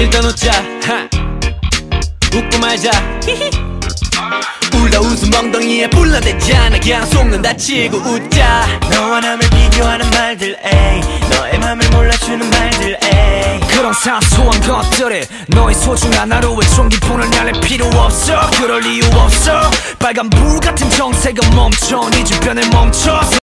일단 웃자. 웃고 말자. 울다 웃음 엉덩이에 불나대잖아. 그냥 속는다 치고 웃자. 너와 남을 비교하는 말들 에이, 너의 맘을 몰라주는 말들 에이. 그런 사소한 것들에 너의 소중한 하루에 총기폰을 날릴 필요 없어. 그럴 이유 없어. 빨간 불 같은 정색은 멈춰. 네 주변에 멈춰.